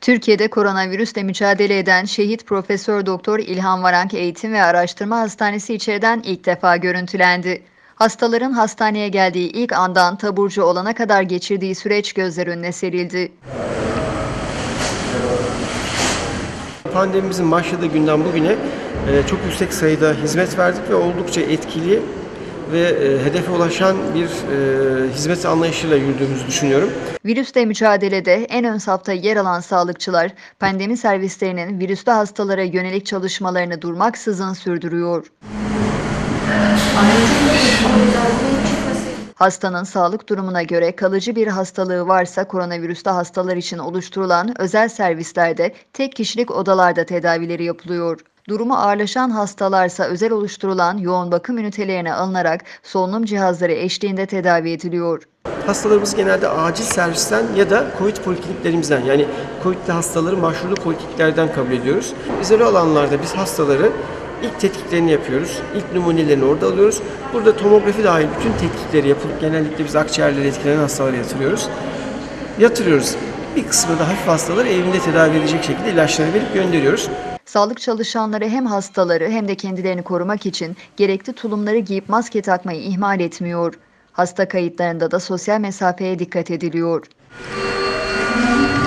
Türkiye'de koronavirüsle mücadele eden Şehit Profesör Doktor İlhan Varank Eğitim ve Araştırma Hastanesi içeriden ilk defa görüntülendi. Hastaların hastaneye geldiği ilk andan taburcu olana kadar geçirdiği süreç gözler önüne serildi. Pandemimizin başladığı günden bugüne çok yüksek sayıda hizmet verdik ve oldukça etkili ve hedefe ulaşan bir hizmet anlayışıyla yürüdüğümüzü düşünüyorum. Virüsle mücadelede en ön safta yer alan sağlıkçılar, pandemi servislerinin virüslü hastalara yönelik çalışmalarını durmaksızın sürdürüyor. Hastanın sağlık durumuna göre kalıcı bir hastalığı varsa koronavirüslü hastalar için oluşturulan özel servislerde tek kişilik odalarda tedavileri yapılıyor. Durumu ağırlaşan hastalarsa özel oluşturulan yoğun bakım ünitelerine alınarak solunum cihazları eşliğinde tedavi ediliyor. Hastalarımız genelde acil servisten ya da COVID polikliniklerimizden, yani COVID'li hastaları başvurulu polikliniklerden kabul ediyoruz. Özel alanlarda biz hastaları ilk tetkiklerini yapıyoruz. İlk numunelerini orada alıyoruz. Burada tomografi dahil bütün tetkikleri yapılıp genellikle biz akciğerleri etkilenen hastaları yatırıyoruz. Bir kısmı da hafif hastaları evinde tedavi edecek şekilde ilaçları verip gönderiyoruz. Sağlık çalışanları hem hastaları hem de kendilerini korumak için gerekli tulumları giyip maske takmayı ihmal etmiyor. Hasta kayıtlarında da sosyal mesafeye dikkat ediliyor.